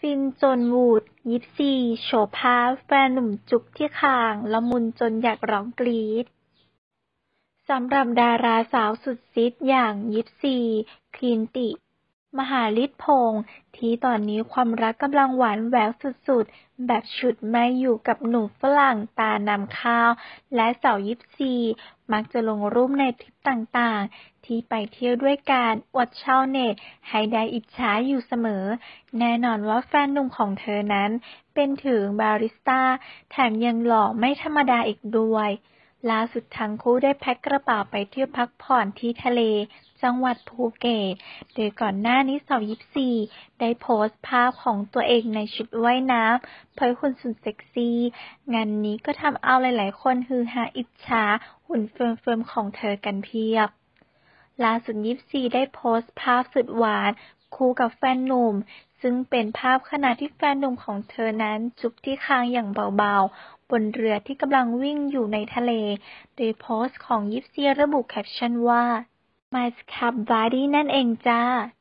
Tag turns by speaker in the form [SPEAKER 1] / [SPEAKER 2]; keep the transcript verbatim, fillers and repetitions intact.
[SPEAKER 1] ฟินจนวูด ยิปซี โฉบภาพแฟนหนุ่มจุ๊บที่คางละมุนจนอยากร้องกรี๊ดสำหรับดาราสาวสุดซีดอย่างยิปซี คลินติ มหาฤทธิ์พงษ์ที่ตอนนี้ความรักกำลังหวานแหววสุดๆแบบฉุดไม่อยู่กับหนุ่มฝรั่งตานำข้าวและสาวยิปซีมักจะลงรูปในทริปต่างๆที่ไปเที่ยวด้วยกันอวดชาวเน็ตให้ได้อิจฉาอยู่เสมอแน่นอนว่าแฟนหนุ่มของเธอนั้นเป็นถึงบาริสต้าแถมยังหล่อไม่ธรรมดาอีกด้วยล่าสุดทั้งคู่ได้แพ็คกระเป๋าไปเที่ยวพักผ่อนที่ทะเลจังหวัดภูเก็ตโดยก่อนหน้านี้สาวยิปซีได้โพสต์ภาพของตัวเองในชุดว่ายน้ำเผยหุ่นสุดเซ็กซี่งานนี้ก็ทำเอาหลายๆคนฮือฮาอิจฉาหุ่นเฟิร์มๆของเธอกันเพียบล่าสุดยิปซีได้โพสต์ภาพสุดหวานคู่กับแฟนหนุ่มซึ่งเป็นภาพขณะที่แฟนหนุ่มของเธอนั้นจุ๊บที่คางอย่างเบาๆบนเรือที่กำลังวิ่งอยู่ในทะเลโดยโพสต์ของยิปซีระบุแคปชั่นว่า My Scrub Buddy นั่นเองจ้า